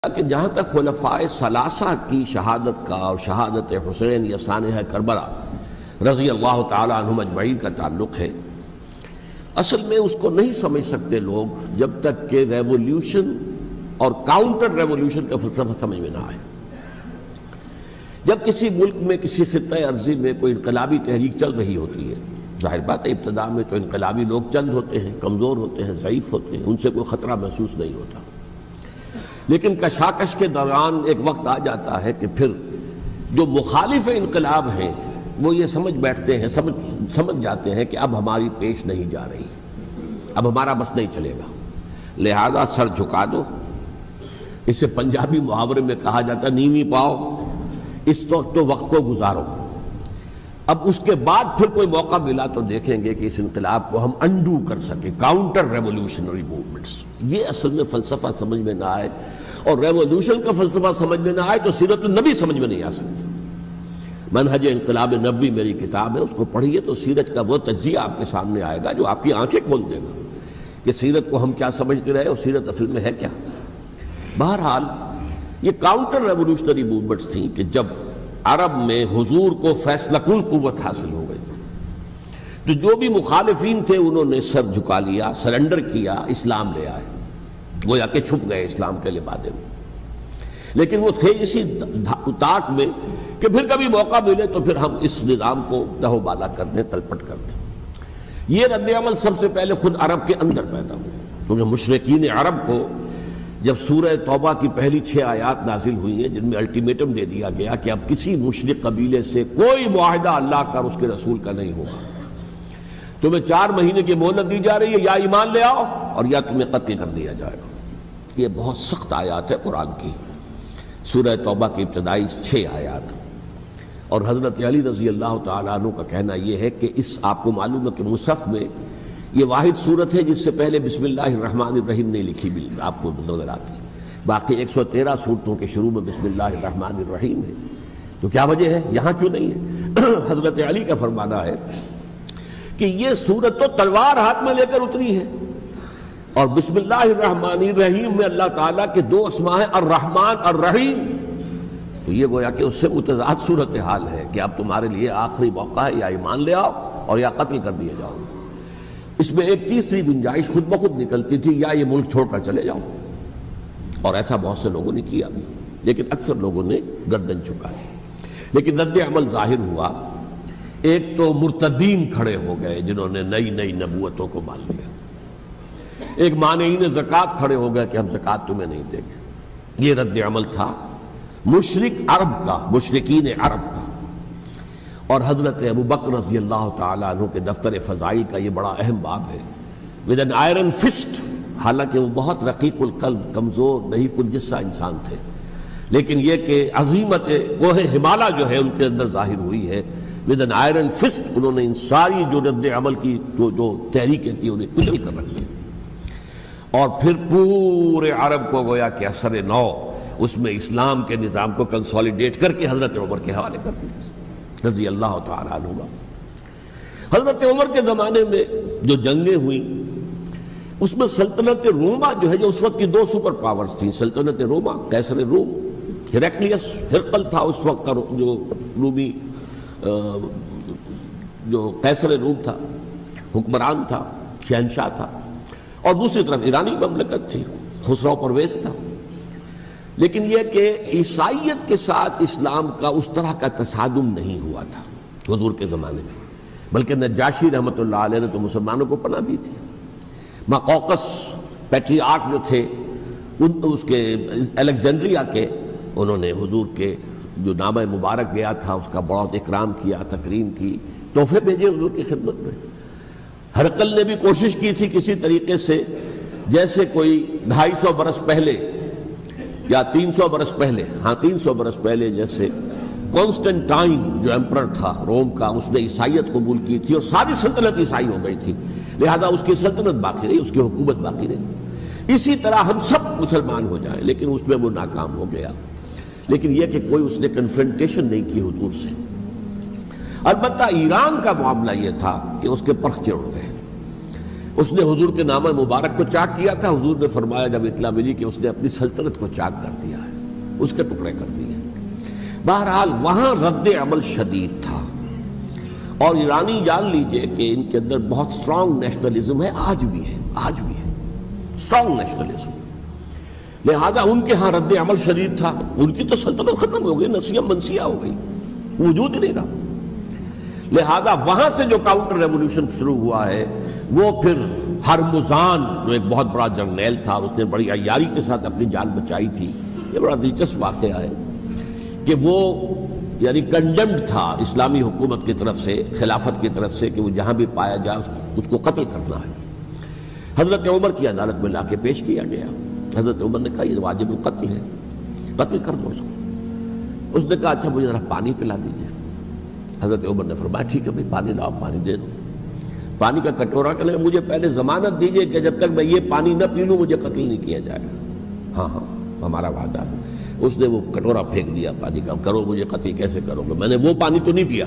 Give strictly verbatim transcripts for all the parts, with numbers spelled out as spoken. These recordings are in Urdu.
کہ جہاں تک خلفائے ثلاثہ کی شہادت کا اور شہادت حسین یا سانحہ کربلا رضی اللہ تعالیٰ عنہم اجمعین کا تعلق ہے، اصل میں اس کو نہیں سمجھ سکتے لوگ جب تک کہ ریولوشن اور کاؤنٹر ریولوشن کا فلسفہ سمجھ میں نہ آئے۔ جب کسی ملک میں کسی خطہ ارضی میں کوئی انقلابی تحریک چل رہی ہوتی ہے، ظاہر بات ہے ابتدا میں تو انقلابی لوگ چند ہوتے ہیں، کمزور ہوتے ہیں، ضعیف ہوتے ہیں، ان سے کوئی خطرہ محسوس نہیں ہوتا، لیکن کشاکش کے دوران ایک وقت آ جاتا ہے کہ پھر جو مخالف انقلاب ہیں وہ یہ سمجھ بیٹھتے ہیں، سمجھ سمجھ جاتے ہیں کہ اب ہماری پیش نہیں جا رہی، اب ہمارا بس نہیں چلے گا، لہذا سر جھکا دو۔ اسے پنجابی محاورے میں کہا جاتا ہے نیوی پاؤ، اس وقت تو وقت کو گزارو۔ اب اس کے بعد پھر کوئی موقع ملا تو دیکھیں گے کہ اس انقلاب کو ہم انڈو کر سکیں، کاؤنٹر ریولوشنری موومنٹس۔ یہ اصل میں فلسفہ سمجھ میں نہ آئے اور ریولوشن کا فلسفہ سمجھ میں نہ آئے تو سیرت النبی سمجھ میں نہیں آ سکتی۔ منہج انقلاب نبوی میری کتاب ہے، اس کو پڑھیے تو سیرت کا وہ تجزیہ آپ کے سامنے آئے گا جو آپ کی آنکھیں کھول دے گا کہ سیرت کو ہم کیا سمجھتے رہے اور سیرت اصل میں ہے کیا۔ بہرحال یہ کاؤنٹر ریولوشنری موومنٹس تھیں کہ جب عرب میں حضور کو فیصلہ کن قوت حاصل ہو گئی تو جو بھی مخالفین تھے انہوں نے سر جھکا لیا، سرنڈر کیا، اسلام لے آئے، گویا کہ چھپ گئے اسلام کے لبادے میں۔ لیکن وہ تھے اسی طاق میں کہ پھر کبھی موقع ملے تو پھر ہم اس نظام کو دہو بالا کر دیں، تلپٹ کر دیں۔ یہ رد عمل سب سے پہلے خود عرب کے اندر پیدا ہوا، کیونکہ مشرکین عرب کو جب سورہ توبہ کی پہلی چھ آیات نازل ہوئی ہیں جن میں الٹیمیٹم دے دیا گیا کہ اب کسی مشرک قبیلے سے کوئی معاہدہ اللہ کا اور اس کے رسول کا نہیں ہوگا، تمہیں چار مہینے کی مہلت دی جا رہی ہے، یا ایمان لے آؤ اور یا تمہیں قتل کر دیا جائے گا۔ یہ بہت سخت آیات ہے قرآن کی، سورہ توبہ کی ابتدائی چھ آیات۔ اور حضرت علی رضی اللہ تعالیٰ عنہ کا کہنا یہ ہے کہ اس آپ کو معلوم ہے کہ مصحف میں یہ واحد صورت ہے جس سے پہلے بسم اللہ الرحمن الرحیم نہیں لکھی بھی آپ کو نظر آتی، باقی ایک سو تیرہ صورتوں کے شروع میں بسم اللہ الرحمن الرحیم ہے، تو کیا وجہ ہے یہاں کیوں نہیں ہے؟ حضرت علی کا فرمانا ہے کہ یہ صورت تو تلوار ہاتھ میں لے کر اتری ہے، اور بسم اللہ الرحمن الرحیم میں اللہ تعالیٰ کے دو اسماء ہیں، الرحمن الرحیم، تو یہ گویا کہ اس سے متضاد صورتحال ہے کہ اب تمہارے لیے آخری موقع ہے، یا ایمان لے آؤ اور یا قتل کر دیے جاؤ۔ اس میں ایک تیسری گنجائش خود بخود نکلتی تھی، یا یہ ملک چھوڑ کر چلے جاؤ، اور ایسا بہت سے لوگوں نے کیا بھی، لیکن اکثر لوگوں نے گردن چکائی۔ لیکن رد عمل ظاہر ہوا، ایک تو مرتدین کھڑے ہو گئے جنہوں نے نئی نئی نبوتوں کو مان لیا، ایک مانعین زکوٰۃ کھڑے ہو گئے کہ ہم زکوٰۃ تمہیں نہیں دیں گے۔ یہ رد عمل تھا مشرک عرب کا، مشرکین عرب کا۔ اور حضرت ابو بکر رضی اللہ تعالیٰ عنہ کے دفتر فضائل کا یہ بڑا اہم باب ہے، ود این آئرن فسٹ، حالانکہ وہ بہت رقیق القلب، کمزور، نحیف الجثہ انسان تھے، لیکن یہ کہ عظیمت کوہ ہمالا جو ہے ان کے اندر ظاہر ہوئی ہے، ود این آئرن فسٹ انہوں نے ان ساری جو رد عمل کی جو جو تحریکیں تھیں انہیں کچل کر رکھ لیا، اور پھر پورے عرب کو گویا کہ اثر نو اس میں اسلام کے نظام کو کنسولیڈیٹ کر کے حضرت عمر کے حوالے کر دیا رضی اللہ تعالیٰ عنہ۔ حضرت عمر کے زمانے میں جو جنگیں ہوئیں اس میں سلطنت روما جو ہے، جو اس وقت کی دو سپر پاورز تھیں، سلطنت روما، قیصر روم، ہیرکلیس، ہرقل تھا اس وقت کا جو رومی جو قیصر روم تھا، حکمران تھا، شہنشاہ تھا، اور دوسری طرف ایرانی مملکت تھی، خسرو پرویز تھا۔ لیکن یہ کہ عیسائیت کے ساتھ اسلام کا اس طرح کا تصادم نہیں ہوا تھا حضور کے زمانے میں، بلکہ نجاشی رحمۃ اللہ علیہ نے تو مسلمانوں کو پناہ دی تھی۔ مقوقس پیٹریارک جو تھے ان اس کے الیگزینڈریا کے، انہوں نے حضور کے جو نامہ مبارک گیا تھا اس کا بہت اکرام کیا، تکریم کی، تحفے بھیجے حضور کی خدمت میں۔ ہرقل نے بھی کوشش کی تھی کسی طریقے سے، جیسے کوئی ڈھائی سو برس پہلے یا تین سو برس پہلے، ہاں تین سو برس پہلے جیسے کانسٹنٹائن جو ایمپرر تھا روم کا، اس نے عیسائیت قبول کی تھی اور ساری سلطنت عیسائی ہو گئی تھی، لہذا اس کی سلطنت باقی رہی، اس کی حکومت باقی رہی۔ اسی طرح ہم سب مسلمان ہو جائیں، لیکن اس میں وہ ناکام ہو گیا۔ لیکن یہ کہ کوئی اس نے کنفرنٹیشن نہیں کی حضور سے۔ البتہ ایران کا معاملہ یہ تھا کہ اس کے پرخچے اڑ گئے، اس نے حضور کے نامہ مبارک کو چاک کیا تھا. حضور نے فرمایا جب اطلاع ملی کہ اس نے اپنی سلطنت کو چاک کر دیا ہے, اس کے ٹکڑے کر دیے. بہرحال وہاں رد عمل شدید تھا, اور ایرانی جان لیجئے کہ ان کے اندر بہت سٹرانگ نیشنلزم ہے, آج بھی ہے, آج بھی ہے سٹرانگ نیشنلزم. لہذا ان کے ہاں رد عمل شدید تھا. ان کی تو سلطنت ختم ہو گئی, نسیہ منسیہ ہو گئی, وجود ہی نہیں رہا. لہذا وہاں سے جو کاؤنٹر ریولوشن شروع ہوا ہے وہ پھر ہرمزان جو ایک بہت بڑا جرنیل تھا, اس نے بڑی عیاری کے ساتھ اپنی جان بچائی تھی. یہ بڑا دلچسپ واقعہ ہے کہ وہ یعنی کنڈمڈ تھا اسلامی حکومت کی طرف سے, خلافت کی طرف سے, کہ وہ جہاں بھی پایا جائے اس کو قتل کرنا ہے. حضرت عمر کی عدالت میں لا کے پیش کیا گیا. حضرت عمر نے کہا یہ واجب القتل ہے, قتل کر دو اس کو. اس نے کہا اچھا مجھے ذرا پانی پلا دیجیے. حضرت عمر نے فرمایا ٹھیک ہے بھائی پانی لاؤ, پانی دے دو. پانی کا کٹورا کہ مجھے پہلے ضمانت دیجیے کہ جب تک میں یہ پانی نہ پی لوں مجھے قتل نہیں کیا جائے گا. ہاں ہاں ہمارا وعدہ ہے. اس نے وہ کٹورا پھینک دیا پانی کا, کرو مجھے قتل کیسے کرو گے, میں نے وہ پانی تو نہیں پیا.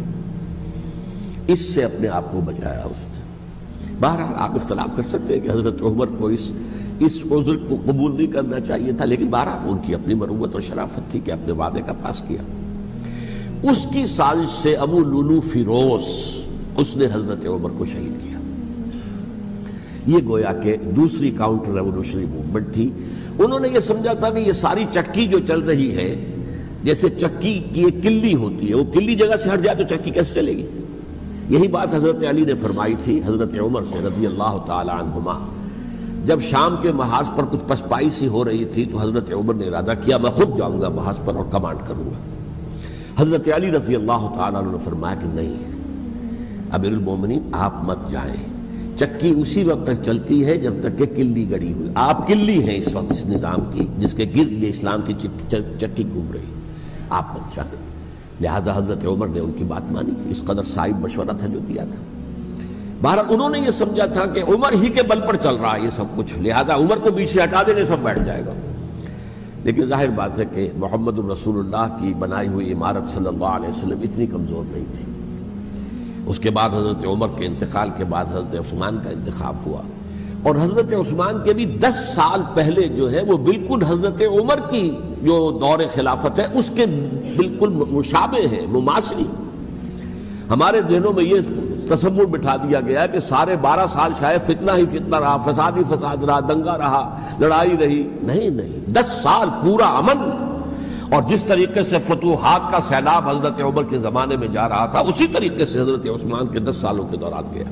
اس سے اپنے آپ کو بچایا اس نے. بہرحال آپ اختلاف کر سکتے ہیں کہ حضرت عمر کو اس اس عذر کو قبول نہیں کرنا چاہیے تھا, لیکن بہرحال ان کی اپنی مروت اور شرافت تھی کہ اپنے وعدے کا پاس کیا. اس کی سازش سے ابو لولو فیروز اس نے حضرت عمر کو شہید کیا. یہ گویا کہ دوسری کاؤنٹر ریولوشنری موومنٹ تھی. انہوں نے یہ سمجھا تھا کہ یہ ساری چکی جو چل رہی ہے جیسے چکی کی ایک کلی ہوتی ہے, وہ کلی جگہ سے ہٹ جائے تو چکی کیسے چلے گی. یہی بات حضرت علی نے فرمائی تھی حضرت عمر سے رضی اللہ تعالی عنہما. جب شام کے محاذ پر کچھ پسپائی سی ہو رہی تھی تو حضرت عمر نے ارادہ کیا میں خود جاؤں گا محاذ پر اور کمانڈ کروں گا. حضرت علی رضی اللہ تعالیٰ عنہ نے فرمایا کہ نہیں امیر المومنین آپ مت جائیں, چکی اسی وقت تک چلتی ہے جب تک کہ کلی گڑی ہوئی. آپ کلی ہیں اس وقت اس نظام کی جس کے گرد یہ اسلام کی چکی گھوم رہی, آپ مت جائیں. لہذا حضرت عمر نے ان کی بات مانی. اس قدر صائب مشورہ تھا جو دیا تھا. بہرحال انہوں نے یہ سمجھا تھا کہ عمر ہی کے بل پر چل رہا ہے یہ سب کچھ, لہذا عمر کو پیچھے ہٹا دینے سب بیٹھ جائے گا. لیکن ظاہر بات ہے کہ محمد رسول اللہ کی بنائی ہوئی عمارت صلی اللہ علیہ وسلم اتنی کمزور نہیں تھی. اس کے بعد حضرت عمر کے انتقال کے بعد حضرت عثمان کا انتخاب ہوا, اور حضرت عثمان کے بھی دس سال پہلے جو ہے وہ بالکل حضرت عمر کی جو دور خلافت ہے اس کے بالکل مشابہ ہے, مماثل. ہمارے ذہنوں میں یہ تصور بٹھا دیا گیا کہ سارے بارہ سال شاید فتنہ ہی فتنہ رہا, فساد ہی فساد رہا, دنگا رہا, لڑائی رہی. نہیں نہیں, دس سال پورا امن. اور جس طریقے سے فتوحات کا سیلاب حضرت عمر کے زمانے میں جا رہا تھا اسی طریقے سے حضرت عثمان کے دس سالوں کے دوران گیا.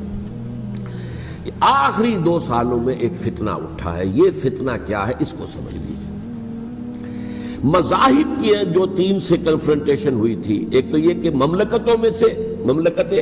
آخری دو سالوں میں ایک فتنہ اٹھا ہے. یہ فتنہ کیا ہے اس کو سمجھ لیجیے. مذاہب کی جو تین سے کنفرنٹیشن ہوئی تھی, ایک تو یہ کہ مملکتوں میں سے مملکت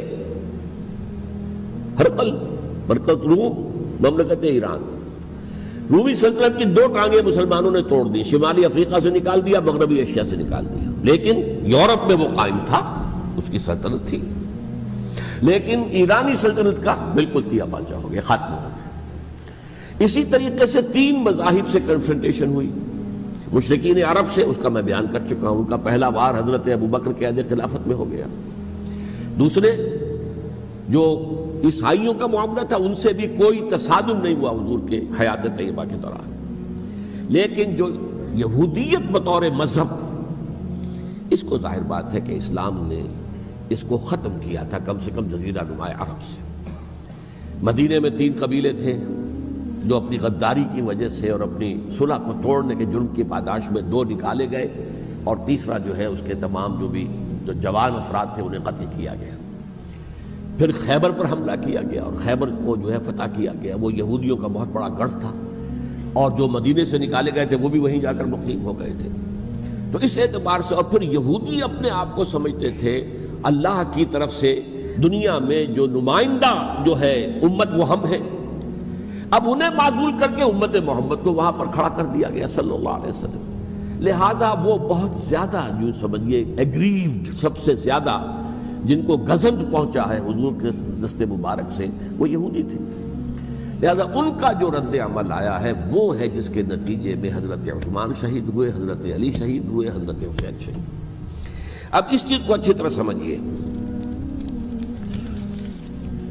ہرقل, برکت روم, مملکت ایران. رومی سلطنت کی دو ٹانگیں مسلمانوں نے توڑ دی, شمالی افریقہ سے نکال دیا, مغربی ایشیا سے نکال دیا. لیکن یورپ میں وہ قائم تھا, اس کی سلطنت تھی. لیکن ایرانی سلطنت کا بالکل تیا پاچا ہو گیا, ختم ہو گیا. اسی طریقے سے تین مذاہب سے کنفرنٹیشن ہوئی. مشرکین عرب سے, اس کا میں بیان کر چکا ہوں, ان کا پہلا وار حضرت ابوبکر کے عہد خلافت میں ہو گیا. دوسرے جو عیسائیوں کا معاملہ تھا ان سے بھی کوئی تصادم نہیں ہوا حضور کے حیات طیبہ کے دوران. لیکن جو یہودیت بطور مذہب, اس کو ظاہر بات ہے کہ اسلام نے اس کو ختم کیا تھا کم سے کم جزیرہ نما عرب سے. مدینے میں تین قبیلے تھے جو اپنی غداری کی وجہ سے اور اپنی صلح کو توڑنے کے جرم کی پاداش میں دو نکالے گئے, اور تیسرا جو ہے اس کے تمام جو بھی جو جوان افراد تھے انہیں قتل کیا گیا. پھر خیبر پر حملہ کیا گیا اور خیبر کو جو ہے فتح کیا گیا. وہ یہودیوں کا بہت بڑا گڑھ تھا, اور جو مدینے سے نکالے گئے تھے وہ بھی وہیں جا کر مقیم ہو گئے تھے. تو اس اعتبار سے, اور پھر یہودی اپنے آپ کو سمجھتے تھے اللہ کی طرف سے دنیا میں جو نمائندہ جو ہے امت وہ ہم ہیں. اب انہیں معزول کر کے امت محمد کو وہاں پر کھڑا کر دیا گیا صلی اللہ علیہ وسلم. لہذا وہ بہت زیادہ یوں سمجھیے ایگریوڈ, سب سے زیادہ جن کو گزند پہنچا ہے حضور کے دست مبارک سے, وہ یہودی تھے. لہذا ان کا جو رد عمل آیا ہے وہ ہے جس کے نتیجے میں حضرت عثمان شہید ہوئے, حضرت علی شہید ہوئے, حضرت حسین شہید. اب اس چیز کو اچھی طرح سمجھیے.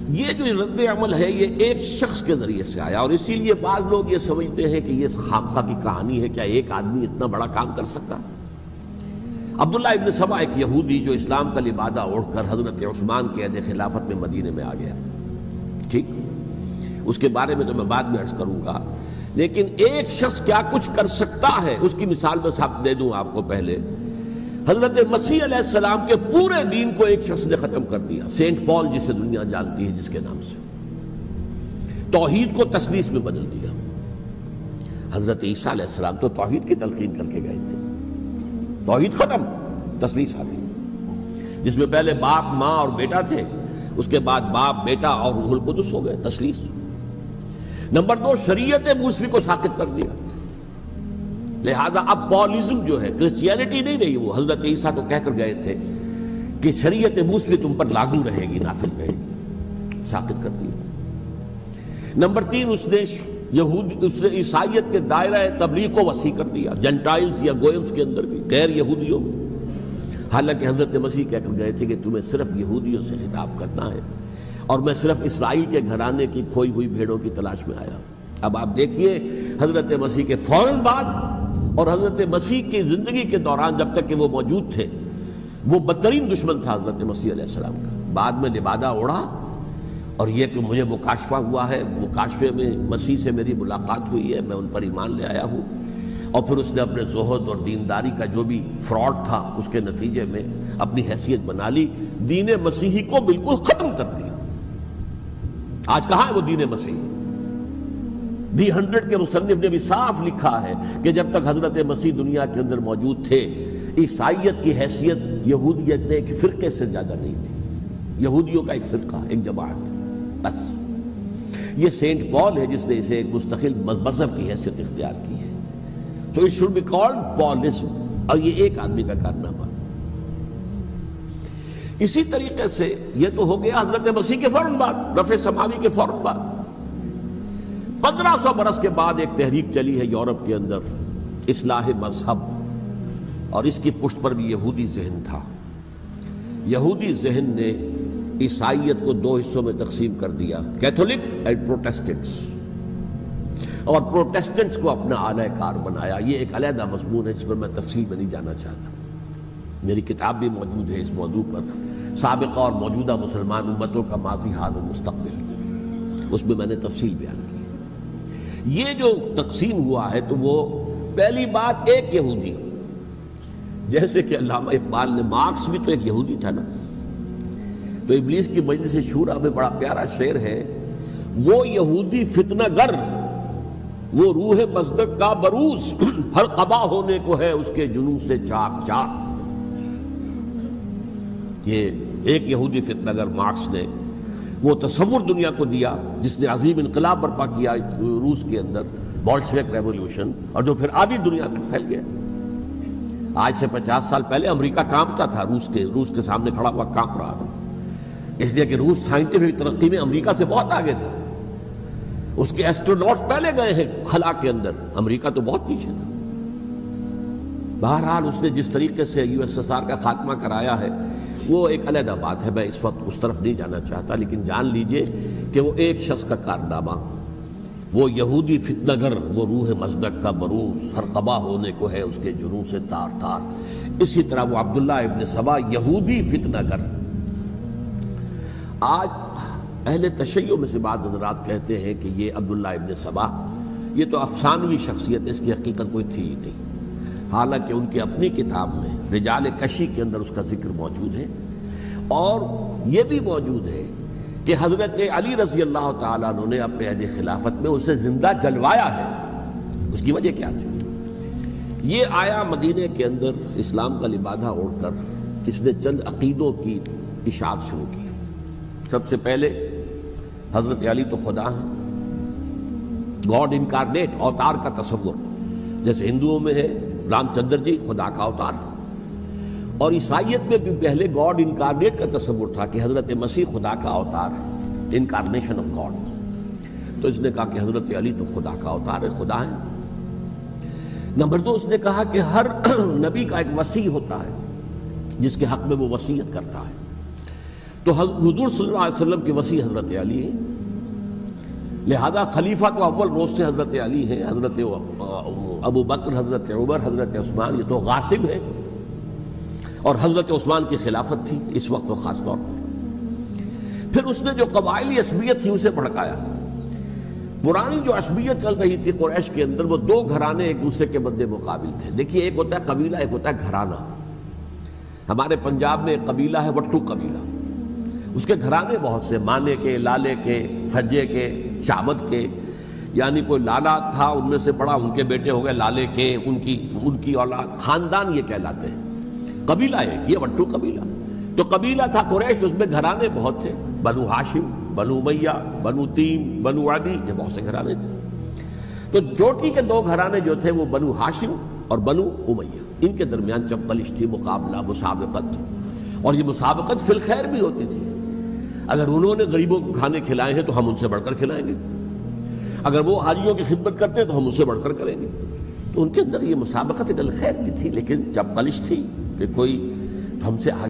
یہ جو رد عمل ہے یہ ایک شخص کے ذریعے سے آیا، اور اسی لیے بعض لوگ یہ سمجھتے ہیں کہ یہ خامخواہ کی کہانی ہے، کیا ایک آدمی اتنا بڑا کام کر سکتا؟ عبداللہ ابن سبا ایک یہودی جو اسلام کا لبادہ اوڑھ کر حضرت عثمان کے عہد خلافت میں مدینے میں آ گیا، ٹھیک، اس کے بارے میں تو میں بعد میں عرض کروں گا، لیکن ایک شخص کیا کچھ کر سکتا ہے اس کی مثال میں صاحب دے دوں آپ کو۔ پہلے حضرت مسیح علیہ السلام کے پورے دین کو ایک شخص نے ختم کر دیا، سینٹ پال جسے دنیا جانتی ہے جس کے نام سے، توحید کو تثلیث میں بدل دیا۔ حضرت عیسیٰ علیہ السلام تو توحید کی تلقین کر کے گئے تھے، توحید ختم، تثلیث آ گئی، جس میں پہلے باپ ماں اور بیٹا تھے، اس کے بعد باپ بیٹا اور روح القدس ہو گئے، تثلیث۔ نمبر دو، شریعت موسوی کو ساقط کر دیا، لہذا اب پالزم جو ہے کرسچینٹی نہیں رہی، وہ حضرت عیسیٰ کو کہہ کر گئے تھے کہ شریعت موسوی تم پر لاگو رہے گی، نافذ رہے گی، ساقط کر دیا۔ نمبر تین، اس نے یہود اس نے عیسائیت کے دائرہ تبلیغ کو وسیع کر دیا، جنٹائلز یا گوئمز کے اندر بھی، غیر یہودیوں میں، حالانکہ حضرت مسیح کہہ کر گئے تھے کہ تمہیں صرف یہودیوں سے خطاب کرنا ہے، اور میں صرف اسرائیل کے گھرانے کی کھوئی ہوئی بھیڑوں کی تلاش میں آیا۔ اب آپ دیکھیے حضرت مسیح کے فوراً بعد اور حضرت مسیح کی زندگی کے دوران جب تک کہ وہ موجود تھے، وہ بدترین دشمن تھا حضرت مسیح علیہ السلام کا۔ بعد میں لبادہ اوڑھا، اور یہ کہ مجھے مکاشفہ ہوا ہے، مکاشفے میں مسیح سے میری ملاقات ہوئی ہے، میں ان پر ایمان لے آیا ہوں، اور پھر اس نے اپنے زہد اور دینداری کا جو بھی فراڈ تھا اس کے نتیجے میں اپنی حیثیت بنا لی، دین مسیحی کو بالکل ختم کر دیا۔ آج کہاں ہے وہ دین مسیحی؟ دی ہنڈریڈ کے مصنف نے بھی صاف لکھا ہے کہ جب تک حضرت مسیح دنیا کے اندر موجود تھے، عیسائیت کی حیثیت یہودیت نے ایک فرقے سے زیادہ نہیں تھی، یہودیوں کا ایک فرقہ، ایک جماعت، بس۔ یہ سینٹ پال ہے جس نے اسے ایک مستقل مذہب کی حیثیت اختیار کی ہے، تو it should be called پالزم، اور یہ ایک آدمی کا کارنامہ۔ اسی طریقے سے یہ تو ہو گیا حضرت مسیح کے فوراً بعد، رفع سماوی کے فوراً بعد۔ پندرہ سو برس کے بعد ایک تحریک چلی ہے یورپ کے اندر، اصلاح مذہب، اور اس کی پشت پر بھی یہودی ذہن تھا۔ یہودی ذہن نے عیسائیت کو دو حصوں میں تقسیم کر دیا، کیتھولک اینڈ پروٹیسٹنٹس، اور پروٹیسٹنٹس کو اپنا اعلی کار بنایا۔ یہ ایک علیحدہ مضمون ہے جس پر میں تفصیل میں نہیں جانا چاہتا، میری کتاب بھی موجود ہے اس موضوع پر، سابقہ اور موجودہ مسلمان امتوں کا ماضی، حال و مستقبل، اس میں میں نے تفصیل بیان کی۔ یہ جو تقسیم ہوا ہے تو وہ پہلی بات ایک یہودی، جیسے کہ علامہ اقبال نے، مارکس بھی تو ایک یہودی تھا نا، تو ابلیس کی مجلس شورا میں بڑا پیارا شعر ہے، وہ یہودی فتنہ گر، وہ روح مصدق کا بروز، ہر قبا ہونے کو ہے اس کے جنوں سے چاک چاک۔ یہ ایک یہودی فتنہ گر مارکس نے وہ تصور دنیا کو دیا جس نے عظیم انقلاب برپا کیا روس کے اندر، بولشوک ریولوشن، اور جو پھر آدھی دنیا تک پھیل گیا۔ آج سے پچاس سال پہلے امریکہ کانپتا تھا، روس کے روس کے سامنے کھڑا ہوا کانپ رہا تھا، اس لیے کہ روس سائنٹیفک ترقی میں امریکہ سے بہت آگے تھا، اس کے ایسٹروناٹس پہلے گئے ہیں خلا کے اندر، امریکہ تو بہت پیچھے تھا۔ بہرحال اس نے جس طریقے سے یو ایس ایس آر کا خاتمہ کرایا ہے وہ ایک علیحدہ بات ہے، میں اس وقت اس طرف نہیں جانا چاہتا، لیکن جان لیجئے کہ وہ ایک شخص کا کارنامہ، وہ یہودی فتنہ گر، وہ روح مصدق کا بروز، ہر قبا ہونے کو ہے اس کے جنوں سے تار تار۔ اسی طرح وہ عبداللہ ابن سبا یہودی فتنہ گر۔ آج اہل تشیع میں سے بعض حضرات کہتے ہیں کہ یہ عبداللہ ابن سبا یہ تو افسانوی شخصیت ہے، اس کی حقیقت کوئی تھی ہی نہیں، حالانکہ ان کی اپنی کتاب میں رجال کشی کے اندر اس کا ذکر موجود ہے، اور یہ بھی موجود ہے کہ حضرت علی رضی اللہ تعالیٰ عنہ نے اپنے عہد خلافت میں اسے زندہ جلوایا ہے۔ اس کی وجہ کیا تھی؟ یہ آیا مدینے کے اندر اسلام کا لبادہ اوڑھ کر، اس نے چند عقیدوں کی اشاعت شروع کی۔ سب سے پہلے حضرت علی تو خدا ہیں، گاڈ انکارنیٹ، اوتار کا تصور، جیسے ہندوؤں میں ہے رام چندر جی خدا کا اوتار، اور عیسائیت میں بھی پہلے گاڈ انکارنیٹ کا تصور تھا کہ حضرت مسیح خدا کا اوتار ہے، انکارنیشن آف گاڈ۔ تو اس نے کہا کہ حضرت علی تو خدا کا اوتار ہے، خدا ہے۔ نمبر دو، اس نے کہا کہ ہر نبی کا ایک وصی ہوتا ہے جس کے حق میں وہ وصیت کرتا ہے۔ تو حضور صلی اللہ علیہ وسلم کے وسیع حضرت علی ہیں، لہذا خلیفہ تو اول روز سے حضرت علی ہیں، حضرت ابو بکر، حضرت عمر، حضرت عثمان، یہ تو غاصب ہیں، اور حضرت عثمان کی خلافت تھی اس وقت تو خاص طور پر۔ پھر اس نے جو قبائلی عصبیت تھی اسے بھڑکایا۔ پرانی جو عصبیت چل رہی تھی قریش کے اندر، وہ دو گھرانے ایک دوسرے کے مد مقابل تھے۔ دیکھیے، ایک ہوتا ہے قبیلہ، ایک ہوتا ہے گھرانہ۔ ہمارے پنجاب میں ایک قبیلہ ہے وٹو قبیلہ، اس کے گھرانے بہت سے، مانے کے، لالے کے، سجے کے، شامت کے، یعنی کوئی لالا تھا ان میں سے بڑا، ان کے بیٹے ہو گئے لالے کے، ان کی ان کی اولاد، خاندان یہ کہلاتے ہیں۔ قبیلہ ایک، یہ وٹو قبیلہ۔ تو قبیلہ تھا قریش، اس میں گھرانے بہت تھے، بنو ہاشم، بنو امیہ، بنو تیم، بنو عدی، یہ بہت سے گھرانے تھے۔ تو چوٹی کے دو گھرانے جو تھے وہ بنو ہاشم اور بنو امیہ، ان کے درمیان چپقلش تھی، مقابلہ، مسابقت، اور یہ مسابقت فی الخیر بھی ہوتی تھی۔ اگر انہوں نے غریبوں کو کھانے کھلائے ہیں تو ہم ان سے بڑھ کر کھلائیں گے، اگر وہ حاجیوں کی خدمت کرتے ہیں تو ہم ان سے بڑھ کر کریں گے۔ تو ان کے اندر یہ مسابقت فی الخیر بھی تھی، لیکن چپقلش تھی کہ کوئی ہم سے